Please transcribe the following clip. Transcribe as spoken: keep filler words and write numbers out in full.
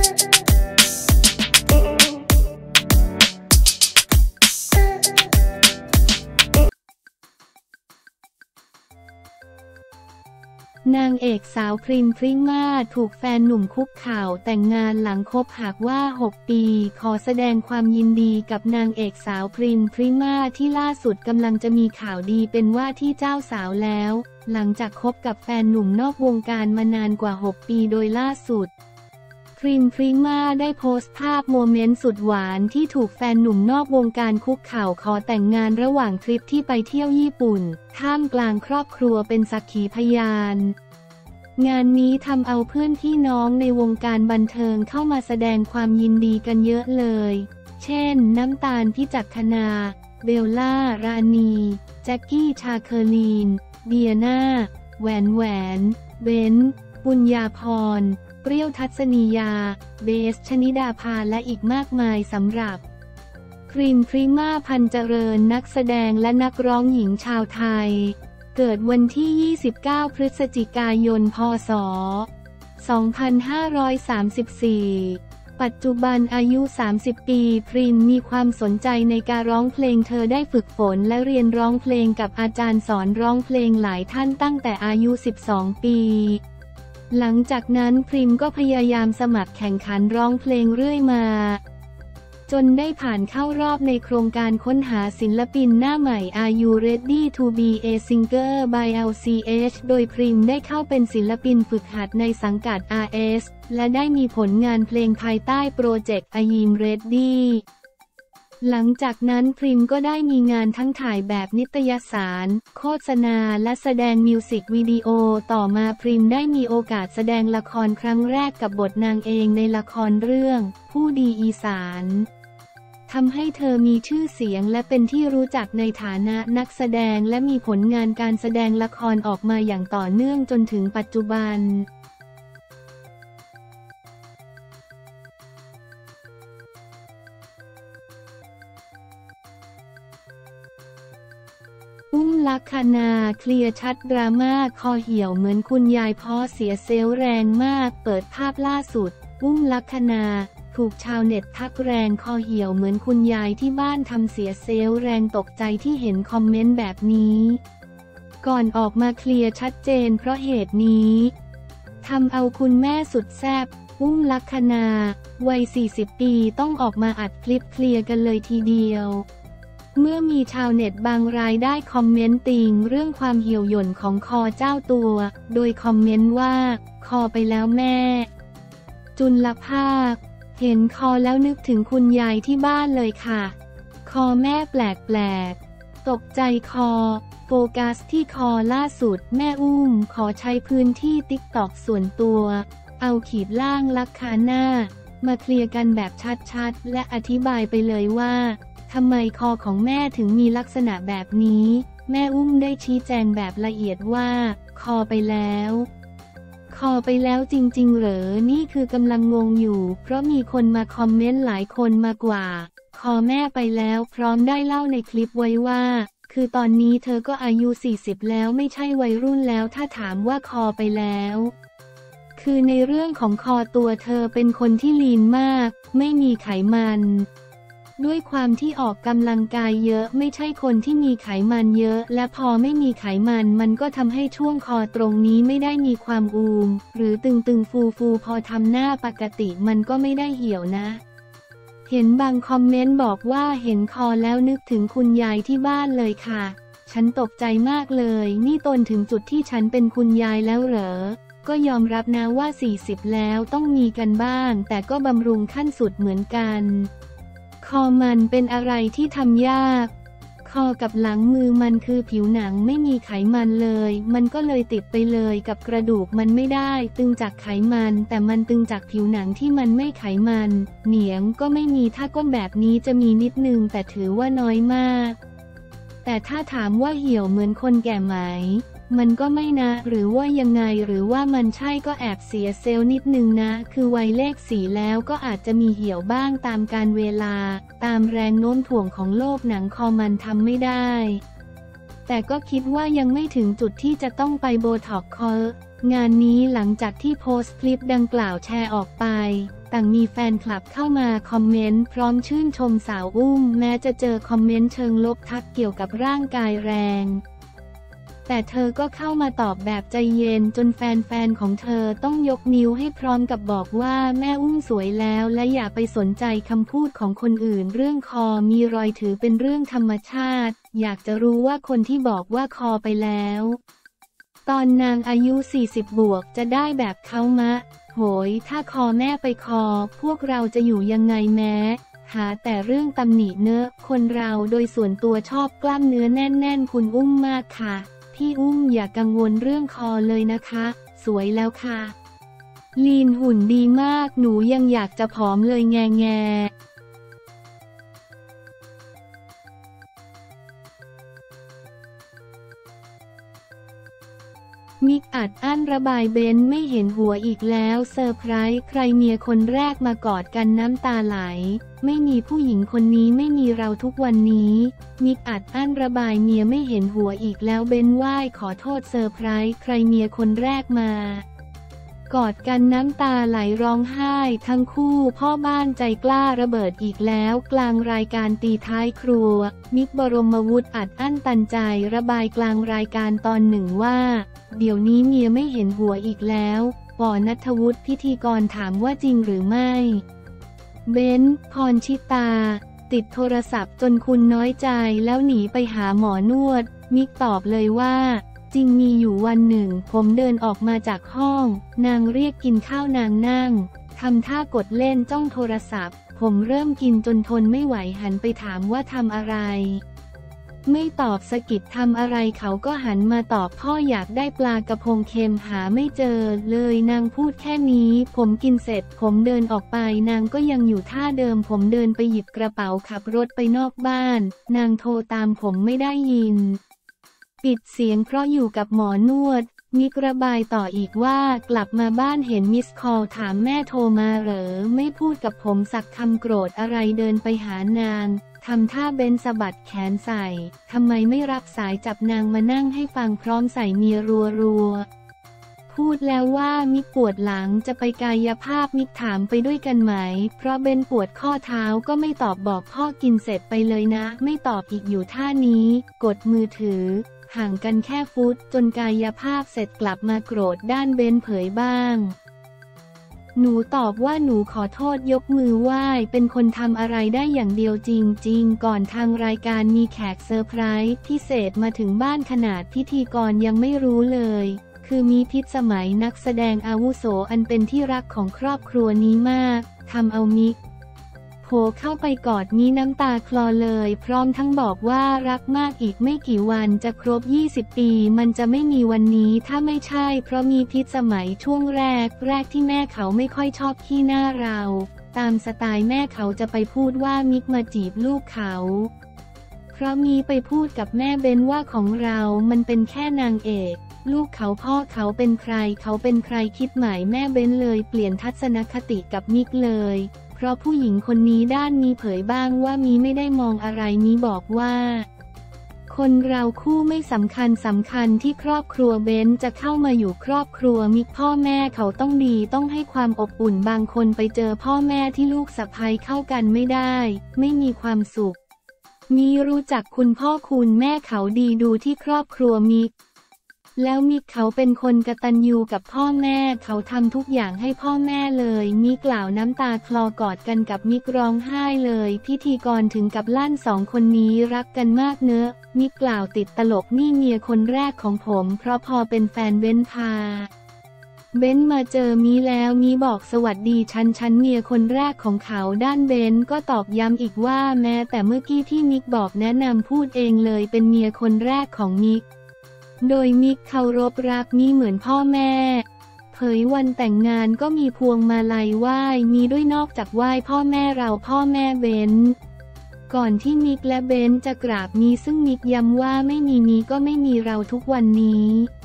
นางเอกสาวพริมพริมาถูกแฟนหนุ่มคุกเข่าแต่งงานหลังคบหากว่าหกปีขอแสดงความยินดีกับนางเอกสาวพริมพริมาที่ล่าสุดกำลังจะมีข่าวดีเป็นว่าที่เจ้าสาวแล้วหลังจากคบกับแฟนหนุ่มนอกวงการมานานกว่าหกปีโดยล่าสุดพริมพริมาได้โพสต์ภาพโมเมนต์สุดหวานที่ถูกแฟนหนุ่มนอกวงการคุกเข่าขอแต่งงานระหว่างทริปที่ไปเที่ยวญี่ปุ่นท่ามกลางครอบครัวเป็นสักขีพยานงานนี้ทำเอาเพื่อนพี่น้องในวงการบันเทิงเข้ามาแสดงความยินดีกันเยอะเลยเช่นน้ำตาลพิจักขณาเบลล่ารานีแจ็คกี้ชาเคอรีนเดียนาแหวนแหวนเบนปุญญาพรเปรี้ยวทัศนียาเบสชนิดาภาและอีกมากมายสำหรับพริมพริมาพันเจริญนักแสดงและนักร้องหญิงชาวไทยเกิดวันที่ยี่สิบเก้าพฤศจิกายนพ.ศ. สองพันห้าร้อยสามสิบสี่ ปัจจุบันอายุสามสิบปีพริมมีความสนใจในการร้องเพลงเธอได้ฝึกฝนและเรียนร้องเพลงกับอาจารย์สอนร้องเพลงหลายท่านตั้งแต่อายุสิบสองปีหลังจากนั้นพริมก็พยายามสมัครแข่งขันร้องเพลงเรื่อยมาจนได้ผ่านเข้ารอบในโครงการค้นหาศิลปินหน้าใหม่ Are You Ready to be a Singer by แอล ซี เอช โดยพริมได้เข้าเป็นศิลปินฝึกหัดในสังกัด อาร์ เอส และได้มีผลงานเพลงภายใต้โปรเจกต์ Are You Ready หลังจากนั้นพริมก็ได้มีงานทั้งถ่ายแบบนิตยสารโฆษณาและแสดงมิวสิกวิดีโอต่อมาพริมได้มีโอกาสแสดงละครครั้งแรกกับบทนางเอกในละครเรื่องผู้ดีอีสานทำให้เธอมีชื่อเสียงและเป็นที่รู้จักในฐานะนักแสดงและมีผลงานการแสดงละครออกมาอย่างต่อเนื่องจนถึงปัจจุบันอุ้มลักษณาเคลียร์ชัดดราม่าคอเหี่ยวเหมือนคุณยายพ่อเสียเซลล์แรงมากเปิดภาพล่าสุดอุ้มลักษณาถูกชาวเน็ตทักแรงคอเหี่ยวเหมือนคุณยายที่บ้านทำเสียเซลล์แรงตกใจที่เห็นคอมเมนต์แบบนี้ก่อนออกมาเคลียร์ชัดเจนเพราะเหตุนี้ทำเอาคุณแม่สุดแซ่บอุ้มลักษณาวัยสี่สิบปีต้องออกมาอัดคลิปเคลียร์กันเลยทีเดียวเมื่อมีชาวเน็ตบางรายได้คอมเมนต์ติงเรื่องความเหี่ยวหย่นของคอเจ้าตัวโดยคอมเมนต์ว่าคอไปแล้วแม่จุลภาคเห็นคอแล้วนึกถึงคุณยายที่บ้านเลยค่ะคอแม่แปลกๆตกใจคอโฟกัสที่คอล่าสุดแม่อุ้มขอใช้พื้นที่ติ๊กต็อกส่วนตัวเอาขีดล่างลักขาหน้ามาเคลียร์กันแบบชัดๆและอธิบายไปเลยว่าทำไมคอของแม่ถึงมีลักษณะแบบนี้แม่อุ้มได้ชี้แจงแบบละเอียดว่าคอไปแล้วคอไปแล้วจริงๆเหรอนี่คือกำลังงงอยู่เพราะมีคนมาคอมเมนต์หลายคนมากว่าคอแม่ไปแล้วพร้อมได้เล่าในคลิปไว้ว่าคือตอนนี้เธอก็อายุสี่สิบแล้วไม่ใช่วัยรุ่นแล้วถ้าถามว่าคอไปแล้วคือในเรื่องของคอตัวเธอเป็นคนที่ลีนมากไม่มีไขมันด้วยความที่ออกกำลังกายเยอะไม่ใช่คนที่มีไขมันเยอะและพอไม่มีไขมันมันก็ทำให้ช่วงคอตรงนี้ไม่ได้มีความอูมหรือตึงๆฟูๆพอทำหน้าปกติมันก็ไม่ได้เหี่ยวนะเห็นบางคอมเมนต์บอกว่าเห็นคอแล้วนึกถึงคุณยายที่บ้านเลยค่ะฉันตกใจมากเลยนี่ตนถึงจุดที่ฉันเป็นคุณยายแล้วเหรอก็ยอมรับนะว่าสี่สิบแล้วต้องมีกันบ้างแต่ก็บำรุงขั้นสุดเหมือนกันคอมันเป็นอะไรที่ทำยากคอกับหลังมือมันคือผิวหนังไม่มีไขมันเลยมันก็เลยติดไปเลยกับกระดูกมันไม่ได้ตึงจากไขมันแต่มันตึงจากผิวหนังที่มันไม่ไขมันเหนียงก็ไม่มีถ้าก้มแบบนี้จะมีนิดนึงแต่ถือว่าน้อยมากแต่ถ้าถามว่าเหี่ยวเหมือนคนแก่ไหมมันก็ไม่นะหรือว่ายังไงหรือว่ามันใช่ก็แอบเสียเซลล์นิดนึงนะคือวัยเลขสี่แล้วก็อาจจะมีเหี่ยวบ้างตามกาลเวลาตามแรงโน้มถ่วงของโลกหนังคอมันทำไม่ได้แต่ก็คิดว่ายังไม่ถึงจุดที่จะต้องไปโบท็อกซ์คองานนี้หลังจากที่โพสต์คลิปดังกล่าวแชร์ออกไปต่างมีแฟนคลับเข้ามาคอมเมนต์พร้อมชื่นชมสาวอุ้มแม้จะเจอคอมเมนต์เชิงลบทักเกี่ยวกับร่างกายแรงแต่เธอก็เข้ามาตอบแบบใจเย็นจนแฟนๆของเธอต้องยกนิ้วให้พร้อมกับบอกว่าแม่อุ้มสวยแล้วและอย่าไปสนใจคำพูดของคนอื่นเรื่องคอมีรอยถือเป็นเรื่องธรรมชาติอยากจะรู้ว่าคนที่บอกว่าคอไปแล้วตอนนางอายุสี่สิบบวกจะได้แบบเขามะโหยถ้าคอแม่ไปคอพวกเราจะอยู่ยังไงแม้หาแต่เรื่องตำหนิเนอะคนเราโดยส่วนตัวชอบกล้ามเนื้อแน่นๆคุณอุ้มมากค่ะพี่อุ้มอย่ากังวลเรื่องคอเลยนะคะสวยแล้วค่ะลีนหุ่นดีมากหนูยังอยากจะผอมเลยแงแงมิกอัดอั้นระบายเบนไม่เห็นหัวอีกแล้วเซอร์ไพรส์ใครเมียคนแรกมากอดกันน้ำตาไหลไม่มีผู้หญิงคนนี้ไม่มีเราทุกวันนี้มิกอัดอั้นระบายเมียไม่เห็นหัวอีกแล้วเบนไหว้ขอโทษเซอร์ไพรส์ใครเมียคนแรกมากอดกันน้ำตาไหลร้องไห้ทั้งคู่พ่อบ้านใจกล้าระเบิดอีกแล้วกลางรายการตีท้ายครัวมิกบรมวุฒิอัดอั้นตันใจระบายกลางรายการตอนหนึ่งว่าเดี๋ยวนี้เมียไม่เห็นหัวอีกแล้วปอณัฐวุฒิพิธีกรถามว่าจริงหรือไม่เบนพรชิตาติดโทรศัพท์จนคุณน้อยใจแล้วหนีไปหาหมอนวดมิกตอบเลยว่าจริงมีอยู่วันหนึ่งผมเดินออกมาจากห้องนางเรียกกินข้าวนางนั่งทำท่ากดเล่นจ้องโทรศัพท์ผมเริ่มกินจนทนไม่ไหวหันไปถามว่าทำอะไรไม่ตอบสะกิดทำอะไรเขาก็หันมาตอบพ่ออยากได้ปลากระพงเค็มหาไม่เจอเลยนางพูดแค่นี้ผมกินเสร็จผมเดินออกไปนางก็ยังอยู่ท่าเดิมผมเดินไปหยิบกระเป๋าขับรถไปนอกบ้านนางโทรตามผมไม่ได้ยินปิดเสียงเพราะอยู่กับหมอนวดมิกระบายต่ออีกว่ากลับมาบ้านเห็นมิสคอลถามแม่โทรมาเหรอไม่พูดกับผมสักคำโกรธอะไรเดินไปหานางทำท่าเบนสะบัดแขนใส่ทำไมไม่รับสายจับนางมานั่งให้ฟังพร้อมใส่เมียรัวรัวพูดแล้วว่ามิกปวดหลังจะไปกายภาพมิกถามไปด้วยกันไหมเพราะเบนปวดข้อเท้าก็ไม่ตอบบอกพ่อกินเสร็จไปเลยนะไม่ตอบอีกอยู่ท่านี้กดมือถือห่างกันแค่ฟุตจนกายภาพเสร็จกลับมาโกรธด้านเบนเผยบ้างหนูตอบว่าหนูขอโทษยกมือไหว้เป็นคนทำอะไรได้อย่างเดียวจริงๆก่อนทางรายการมีแขกเซอร์ไพรส์พิเศษมาถึงบ้านขนาดพิธีกรยังไม่รู้เลยคือมีพิษสมัยนักแสดงอาวุโสอันเป็นที่รักของครอบครัวนี้มากทำเอามิกโผเข้าไปกอดมีน้ำตาคลอเลยพร้อมทั้งบอกว่ารักมากอีกไม่กี่วันจะครบยี่สิบปีมันจะไม่มีวันนี้ถ้าไม่ใช่เพราะมีพิษสมัยช่วงแรกแรกที่แม่เขาไม่ค่อยชอบขี้หน้าเราตามสไตล์แม่เขาจะไปพูดว่ามิกมาจีบลูกเขาเพราะมีไปพูดกับแม่เบนว่าของเรามันเป็นแค่นางเอกลูกเขาพ่อเขาเป็นใครเขาเป็นใครคิดหมายแม่เบนเลยเปลี่ยนทัศนคติกับมิกเลยเพราะผู้หญิงคนนี้ด้านมีเผยบ้างว่ามีไม่ได้มองอะไรมีบอกว่าคนเราคู่ไม่สำคัญสำคัญที่ครอบครัวเบนจะเข้ามาอยู่ครอบครัวมิกพ่อแม่เขาต้องดีต้องให้ความอบอุ่นบางคนไปเจอพ่อแม่ที่ลูกสะใภ้เข้ากันไม่ได้ไม่มีความสุขมีรู้จักคุณพ่อคุณแม่เขาดีดูที่ครอบครัวมิกแล้วมิกเขาเป็นคนกตัญญูกับพ่อแม่เขาทำทุกอย่างให้พ่อแม่เลยมิกกล่าวน้ำตาคลอกอดกันกับมิกร้องไห้เลยพิธีกรถึงกับลั่นสองคนนี้รักกันมากเนอะมิกกล่าวติดตลกนี่เมียคนแรกของผมเพราะพอเป็นแฟนเบ้นพาเบ้นมาเจอมีแล้วมีบอกสวัสดีฉันฉันเมียคนแรกของเขาด้านเบ้นก็ตอกย้ำอีกว่าแม้แต่เมื่อกี้ที่มิกบอกแนะนำพูดเองเลยเป็นเมียคนแรกของมิกโดยมิกเคารพรักมีเหมือนพ่อแม่เผยวันแต่งงานก็มีพวงมาลัยไหว้มีด้วยนอกจากไหว้พ่อแม่เราพ่อแม่เบนก่อนที่มิกและเบนจะกราบมีซึ่งมิกย้ำว่าไม่มีมีก็ไม่มีเราทุกวันนี้